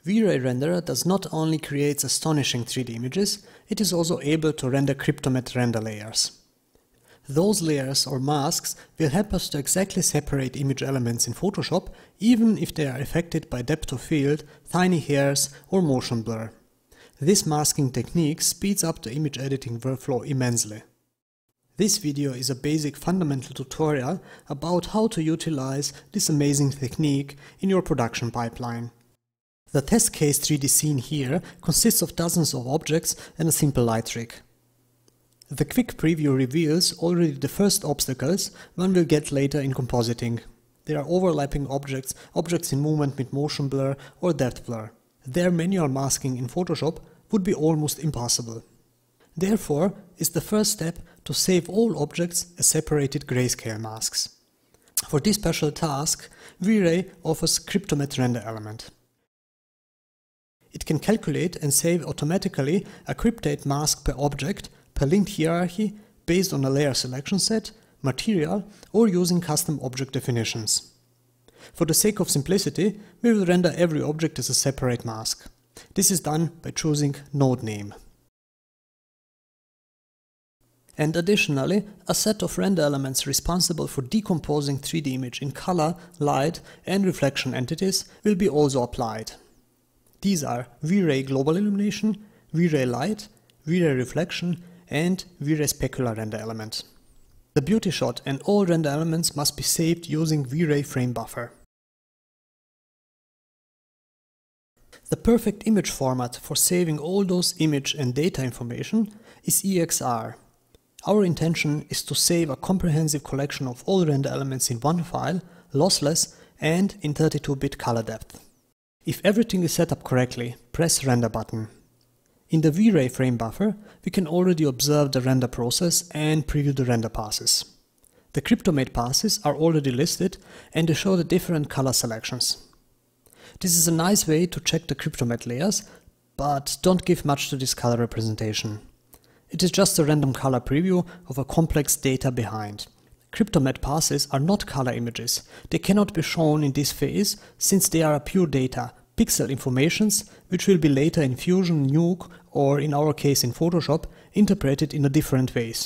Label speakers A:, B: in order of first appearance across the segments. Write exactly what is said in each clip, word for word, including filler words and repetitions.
A: V-Ray Renderer does not only create astonishing three D images, it is also able to render Cryptomatte render layers. Those layers or masks will help us to exactly separate image elements in Photoshop, even if they are affected by depth of field, tiny hairs or motion blur. This masking technique speeds up the image editing workflow immensely. This video is a basic fundamental tutorial about how to utilize this amazing technique in your production pipeline. The test case three D scene here consists of dozens of objects and a simple light trick. The quick preview reveals already the first obstacles one will get later in compositing. There are overlapping objects, objects in movement with motion blur or depth blur. Their manual masking in Photoshop would be almost impossible. Therefore, is the first step to save all objects as separated grayscale masks. For this special task, V-Ray offers Cryptomatte render element. It can calculate and save automatically a cryptate mask per object, per linked hierarchy, based on a layer selection set, material, or using custom object definitions. For the sake of simplicity, we will render every object as a separate mask. This is done by choosing Node Name. And additionally, a set of render elements responsible for decomposing three D image in color, light, and reflection entities will be also applied. These are V-Ray Global Illumination, V-Ray Light, V-Ray Reflection, and V-Ray Specular render element. The beauty shot and all render elements must be saved using V-Ray Frame Buffer. The perfect image format for saving all those image and data information is E X R. Our intention is to save a comprehensive collection of all render elements in one file, lossless and in thirty-two bit color depth. If everything is set up correctly, press Render button. In the V-Ray Frame Buffer, we can already observe the render process and preview the render passes. The Cryptomatte passes are already listed and they show the different color selections. This is a nice way to check the Cryptomatte layers, but don't give much to this color representation. It is just a random color preview of a complex data behind. Cryptomatte passes are not color images. They cannot be shown in this phase since they are pure data, pixel informations, which will be later in Fusion, Nuke, or in our case in Photoshop, interpreted in a different ways.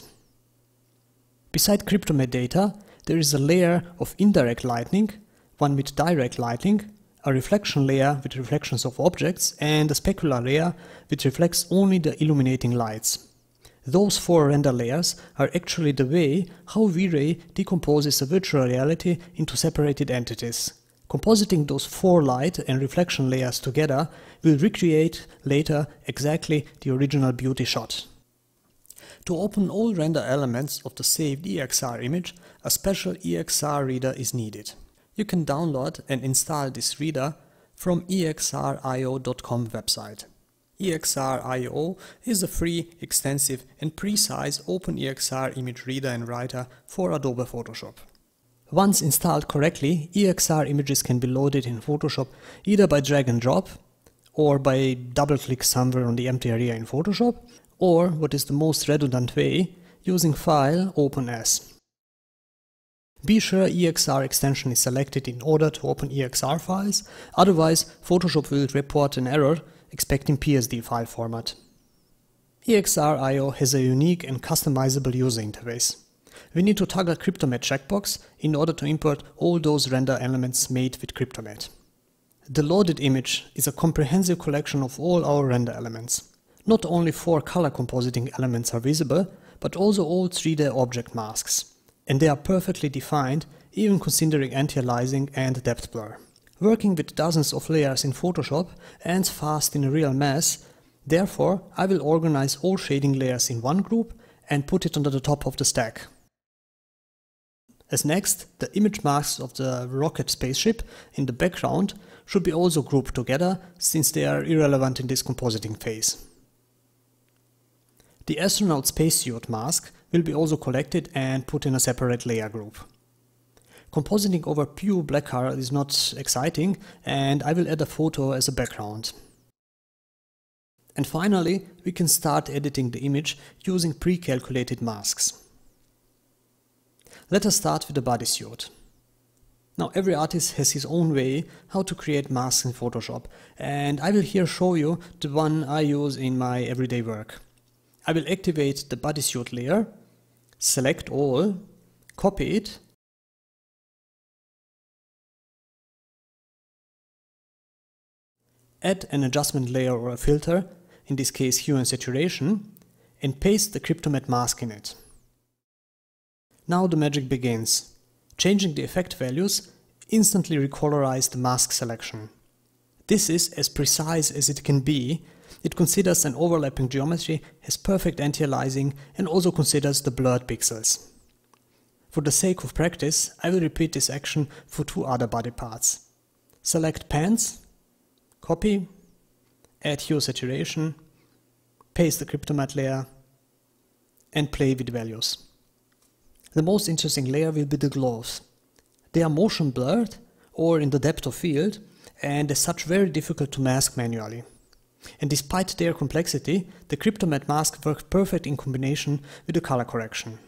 A: Beside Cryptomatte data, there is a layer of indirect lighting, one with direct lighting, a reflection layer with reflections of objects, and a specular layer which reflects only the illuminating lights. Those four render layers are actually the way how V-Ray decomposes a virtual reality into separated entities. Compositing those four light and reflection layers together will recreate later exactly the original beauty shot. To open all render elements of the saved E X R image, a special E X R reader is needed. You can download and install this reader from E X R I O dot com website. E X R I O is a free, extensive and precise OpenEXR image reader and writer for Adobe Photoshop. Once installed correctly, E X R images can be loaded in Photoshop either by drag and drop, or by double-click somewhere on the empty area in Photoshop, or, what is the most redundant way, using File, Open As. Be sure E X R extension is selected in order to open E X R files, otherwise Photoshop will report an error expecting P S D file format. E X R I O has a unique and customizable user interface. We need to toggle Cryptomatte checkbox in order to import all those render elements made with Cryptomatte. The loaded image is a comprehensive collection of all our render elements. Not only four color compositing elements are visible, but also all three D object masks. And they are perfectly defined, even considering anti-aliasing and depth blur. Working with dozens of layers in Photoshop ends fast in a real mess, therefore I will organize all shading layers in one group and put it under the top of the stack. As next, the image masks of the rocket spaceship in the background should be also grouped together, since they are irrelevant in this compositing phase. The astronaut spacesuit mask will be also collected and put in a separate layer group. Compositing over pure black color is not exciting, and I will add a photo as a background. And finally, we can start editing the image using pre-calculated masks. Let us start with the bodysuit. Now every artist has his own way how to create masks in Photoshop, and I will here show you the one I use in my everyday work. I will activate the bodysuit layer, select all, copy it, add an adjustment layer or a filter, in this case hue and saturation, and paste the Cryptomatte mask in it. Now the magic begins. Changing the effect values instantly recolorize the mask selection. This is as precise as it can be. It considers an overlapping geometry, has perfect anti-aliasing, and also considers the blurred pixels. For the sake of practice, I will repeat this action for two other body parts. Select pants, copy, add hue saturation, paste the Cryptomatte layer, and play with values. The most interesting layer will be the gloves. They are motion blurred or in the depth of field, and as such very difficult to mask manually. And despite their complexity, the Cryptomatte mask works perfect in combination with the color correction.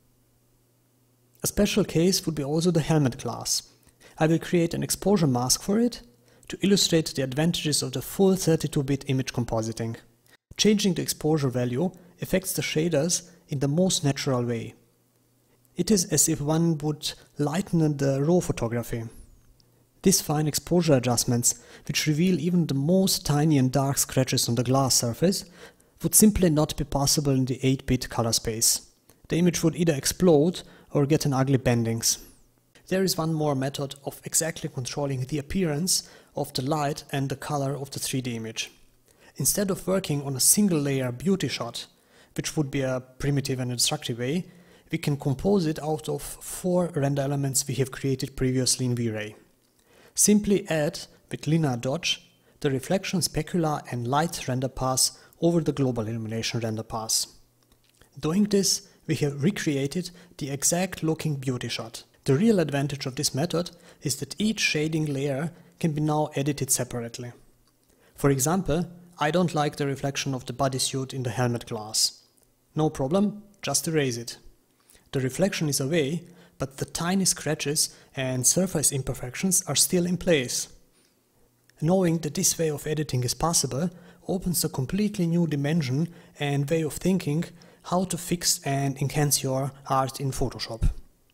A: A special case would be also the helmet glass. I will create an exposure mask for it to illustrate the advantages of the full thirty-two bit image compositing. Changing the exposure value affects the shaders in the most natural way. It is as if one would lighten the raw photography. These fine exposure adjustments, which reveal even the most tiny and dark scratches on the glass surface, would simply not be possible in the eight bit color space. The image would either explode or get an ugly bendings. There is one more method of exactly controlling the appearance of the light and the color of the three D image. Instead of working on a single layer beauty shot, which would be a primitive and destructive way, we can compose it out of four render elements we have created previously in V-Ray. Simply add, with linear dodge, the reflection, specular and light render pass over the global illumination render pass. Doing this, we have recreated the exact looking beauty shot. The real advantage of this method is that each shading layer can be now edited separately. For example, I don't like the reflection of the bodysuit in the helmet glass. No problem, just erase it. The reflection is away, but the tiny scratches and surface imperfections are still in place. Knowing that this way of editing is possible opens a completely new dimension and way of thinking how to fix and enhance your art in Photoshop.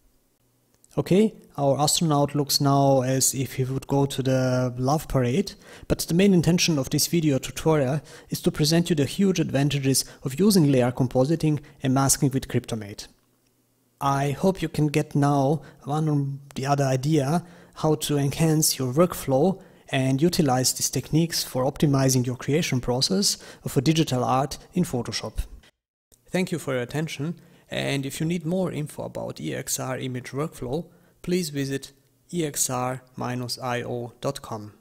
A: Okay, our astronaut looks now as if he would go to the love parade, but the main intention of this video tutorial is to present you the huge advantages of using layer compositing and masking with Cryptomatte. I hope you can get now one or the other idea how to enhance your workflow and utilize these techniques for optimizing your creation process of a digital art in Photoshop. Thank you for your attention, and if you need more info about E X R image workflow, please visit E X R dash I O dot com.